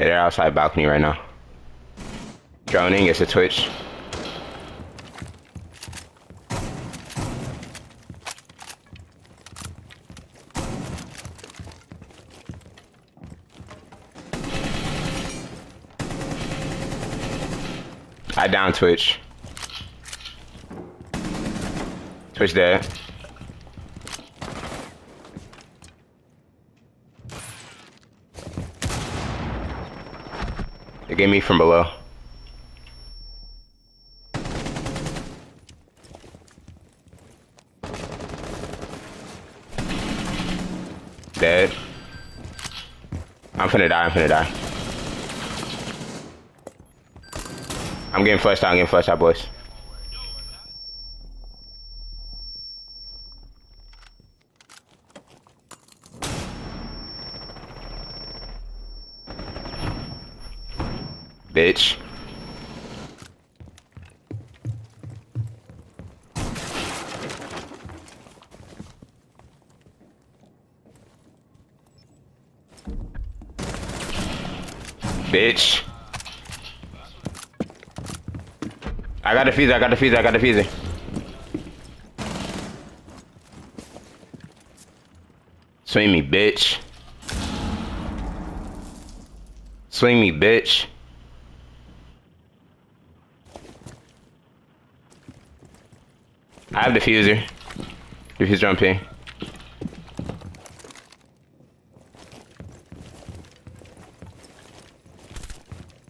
Yeah, they're outside balcony right now. Droning, it's a Twitch. I down Twitch. Twitch dead. They get me from below. Dead. I'm finna die, I'm finna die. I'm getting flushed out, boys. Bitch. Bitch. I got the defuser, I got the defuser, I got the defuser. Swing me, bitch. Swing me, bitch. I have defuser. Defuser on ping.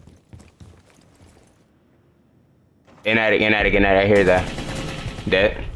In attic, I hear that. Dead.